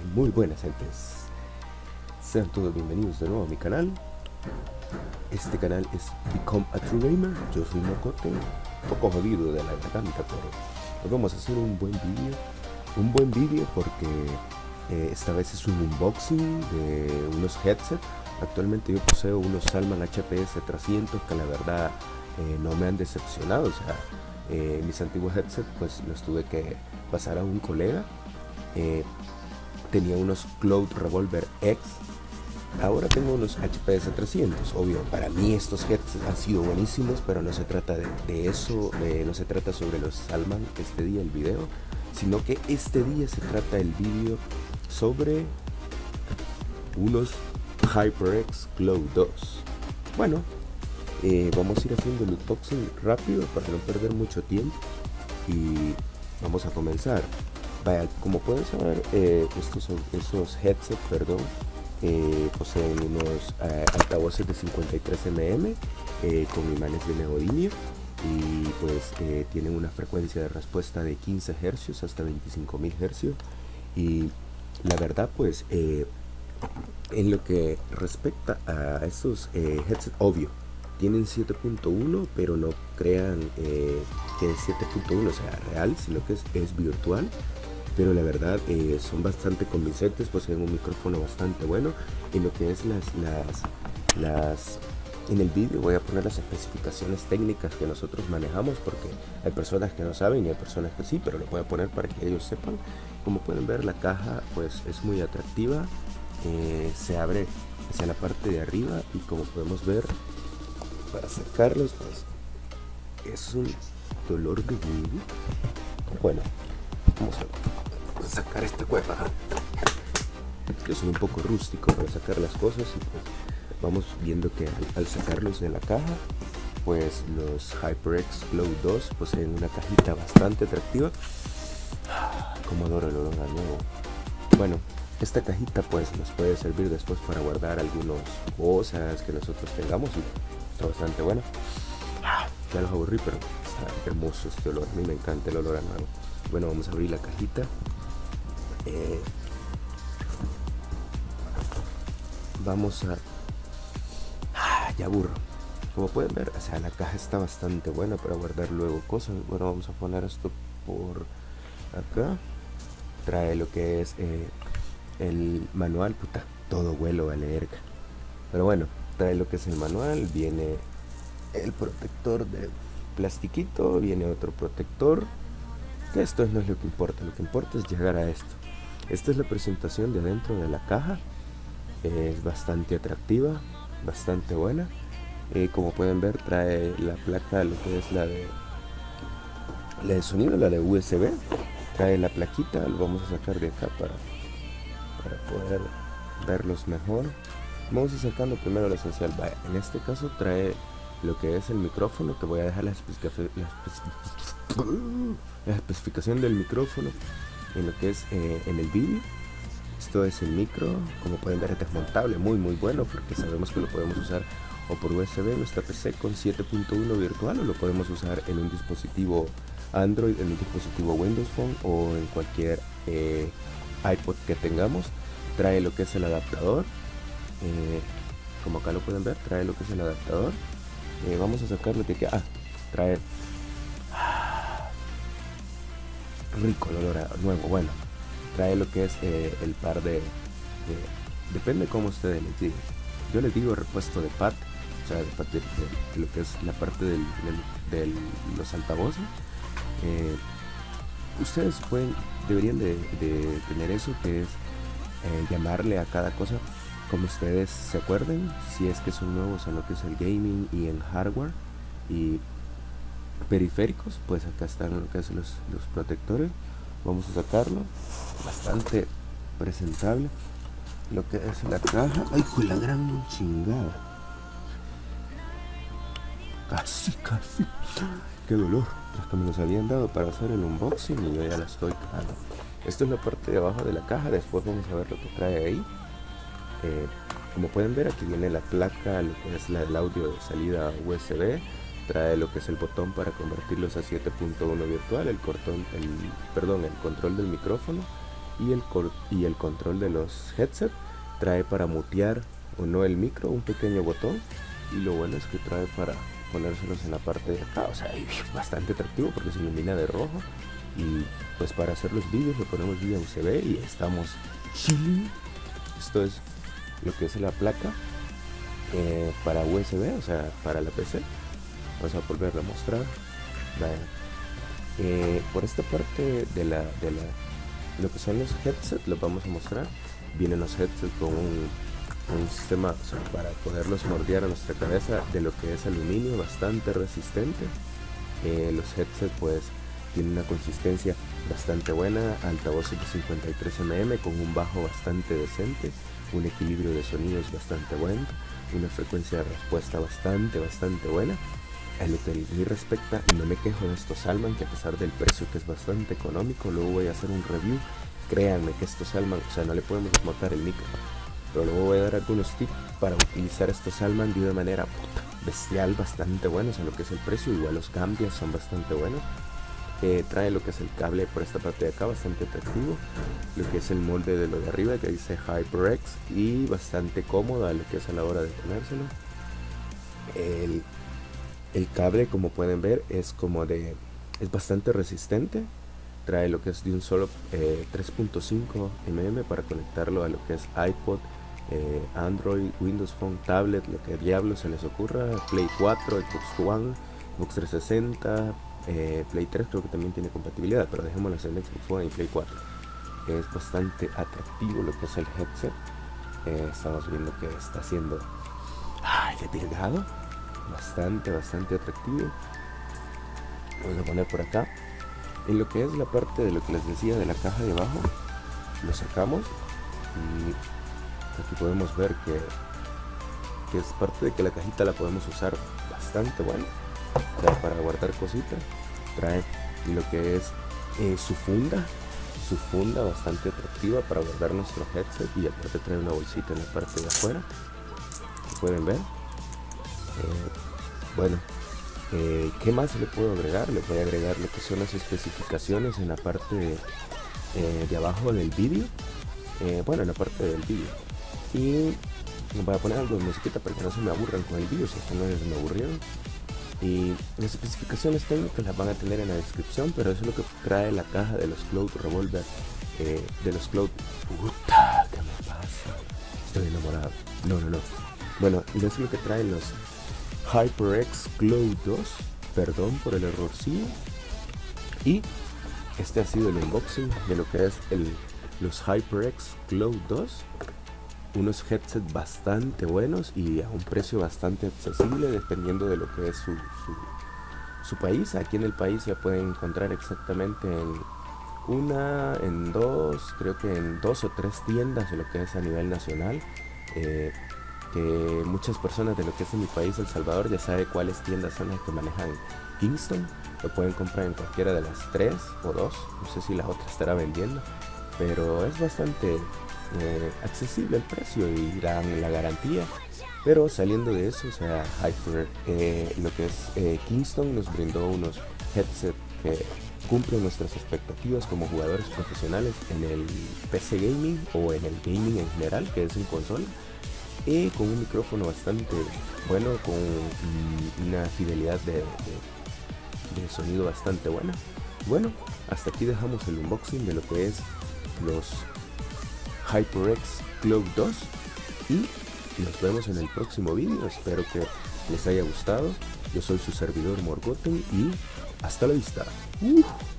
Muy buenas gentes, sean todos bienvenidos de nuevo a mi canal. Este canal es Become a True Gamer. Yo soy Mocote, un poco jodido de la garganta, pero hoy vamos a hacer un buen vídeo porque esta vez es un unboxing de unos headsets. Actualmente yo poseo unos Salman HPS 300 que la verdad no me han decepcionado. O sea, mis antiguos headsets pues los tuve que pasar a un colega. Tenía unos Cloud Revolver X. Ahora tengo unos HPS 300. Obvio, para mí estos headsets han sido buenísimos, pero no se trata de eso, no se trata sobre los Salman este día el video, sino que este día se trata el vídeo sobre unos HyperX Cloud 2. Bueno, vamos a ir haciendo el unboxing rápido para no perder mucho tiempo y vamos a comenzar. Vaya, como pueden saber, esos headsets, poseen unos altavoces de 53 mm con imanes de neodimio y pues tienen una frecuencia de respuesta de 15 Hz hasta 25.000 Hz. Y la verdad pues en lo que respecta a estos headsets, obvio tienen 7.1, pero no crean que es 7.1 sea real, sino que es virtual. Pero la verdad son bastante convincentes, poseen un micrófono bastante bueno. En lo que es en el vídeo voy a poner las especificaciones técnicas que nosotros manejamos, porque hay personas que no saben y hay personas que sí, pero lo voy a poner para que ellos sepan. Como pueden ver, la caja pues es muy atractiva, se abre hacia la parte de arriba y como podemos ver, para sacarlos pues es un dolor de huevo. Bueno, vamos a sacar esta cueva, que es un poco rústico para sacar las cosas, y pues vamos viendo que al sacarlos de la caja, pues los HyperX Cloud 2 poseen una cajita bastante atractiva. Como adoro el olor a nuevo. Bueno, esta cajita pues nos puede servir después para guardar algunas cosas que nosotros tengamos y está bastante buena. Ya los aburrí, pero está hermoso este olor, a mí me encanta el olor a nuevo. Bueno, vamos a abrir la cajita. Vamos a... ya aburro. Como pueden ver, o sea, la caja está bastante buena para guardar luego cosas. Bueno, vamos a poner esto por acá. Trae lo que es el manual. Puta, todo vuelo a leer. Pero bueno, trae lo que es el manual. Viene el protector de plastiquito. Viene otro protector. Que esto no es lo que importa. Lo que importa es llegar a esto. Esta es la presentación de adentro de la caja. Es bastante atractiva, bastante buena. Como pueden ver, trae la placa, lo que es la de sonido, la de USB. Trae la plaquita, lo vamos a sacar de acá para poder verlos mejor. Vamos a ir sacando primero lo esencial. Vaya, en este caso trae lo que es el micrófono. Te voy a dejar la especificación del micrófono en lo que es en el vídeo. Esto es el micro, como pueden ver es desmontable, muy bueno, porque sabemos que lo podemos usar o por USB en nuestra PC con 7.1 virtual, o lo podemos usar en un dispositivo Android, en un dispositivo Windows Phone o en cualquier iPod que tengamos. Trae lo que es el adaptador, como acá lo pueden ver, trae lo que es el adaptador. Vamos a sacar lo que queda. Trae rico el olor a nuevo. Bueno, trae lo que es el par depende cómo ustedes les digan. Yo les digo repuesto de pad, o sea, de lo que es la parte de los altavoces. Ustedes deberían de tener eso, que es llamarle a cada cosa como ustedes se acuerden, si es que son nuevos en lo que es el gaming y en hardware y periféricos. Pues acá están lo que es los protectores. Vamos a sacarlo, bastante presentable lo que es la caja. Ay, con la gran chingada, casi qué dolor. Los que me los habían dado para hacer el unboxing y yo ya la estoy cagando. Esto es la parte de abajo de la caja. Después vamos a ver lo que trae ahí. Como pueden ver, aquí viene la placa, lo que es el audio de salida USB. Trae lo que es el botón para convertirlos a 7.1 virtual, el control del micrófono y el control de los headset. Trae para mutear o no el micro, un pequeño botón, y lo bueno es que trae para ponérselos en la parte de acá, o sea, bastante atractivo porque se ilumina de rojo. Y pues para hacer los vídeos lo ponemos vía USB y estamos chilling. Esto es lo que es la placa para USB, o sea, para la PC. Vamos a volverla a mostrar. Por esta parte de lo que son los headsets, los vamos a mostrar. Vienen los headsets con un sistema, o sea, para poderlos moldear a nuestra cabeza, de lo que es aluminio, bastante resistente. Los headsets pues tienen una consistencia bastante buena, altavoces de 53 mm con un bajo bastante decente, un equilibrio de sonidos bastante bueno, una frecuencia de respuesta bastante buena. A lo que a mí respecta, no me quejo de estos Allman, que a pesar del precio que es bastante económico, luego voy a hacer un review. Créanme que estos Allman, o sea, no le podemos desmontar el micro, pero luego voy a dar algunos tips para utilizar estos Allman de una manera bestial, bastante buenos a lo que es el precio. Igual los cambios son bastante buenos. Trae lo que es el cable por esta parte de acá, bastante atractivo, lo que es el molde de lo de arriba que dice HyperX, y bastante cómodo a lo que es a la hora de ponérselo. El cable, como pueden ver, es bastante resistente. Trae lo que es de un solo 3.5 mm para conectarlo a lo que es iPod, Android, Windows Phone, tablet, lo que diablo se les ocurra, Play 4, Xbox One, Xbox 360, Play 3 creo que también tiene compatibilidad, pero dejémoslas en Xbox One y Play 4. Es bastante atractivo lo que es el headset. Estamos viendo que está siendo delgado, bastante atractivo. Vamos a poner por acá. En lo que es la parte de lo que les decía de la caja de abajo, lo sacamos y aquí podemos ver que es parte de que la cajita la podemos usar bastante bueno. Trae para guardar cositas, trae lo que es su funda bastante atractiva para guardar nuestro headset, y aparte trae una bolsita en la parte de afuera, pueden ver. ¿Qué más le puedo agregar? Le voy a agregar lo que son las especificaciones en la parte de abajo del vídeo, en la parte del vídeo, y voy a poner algo de musiquita para que no se me aburran con el vídeo, si es que no me aburrieron. Y las especificaciones técnicas las van a tener en la descripción, pero eso es lo que trae la caja de los Cloud Revolver, de los Cloud... ¡Puta! ¿Qué me pasa? Estoy enamorado. No. Bueno, y eso es lo que traen los HyperX Cloud 2. Perdón por el errorcillo. Y este ha sido el unboxing de lo que es los HyperX Cloud 2. Unos headsets bastante buenos y a un precio bastante accesible dependiendo de lo que es su país. Aquí en el país se pueden encontrar exactamente creo que en 2 o 3 tiendas de lo que es a nivel nacional. Que muchas personas de lo que es en mi país, El Salvador, ya sabe cuáles tiendas son las que manejan Kingston. Lo pueden comprar en cualquiera de las 3 o 2, no sé si la otra estará vendiendo, pero es bastante accesible el precio y dan la garantía. Pero saliendo de eso, o sea, lo que es Kingston nos brindó unos headsets que cumplen nuestras expectativas como jugadores profesionales en el PC gaming o en el gaming en general, que es en consola, y con un micrófono bastante bueno, con una fidelidad de sonido bastante buena. Bueno, hasta aquí dejamos el unboxing de lo que es los HyperX Cloud 2 y nos vemos en el próximo vídeo. Espero que les haya gustado. Yo soy su servidor Morgoten y hasta la vista.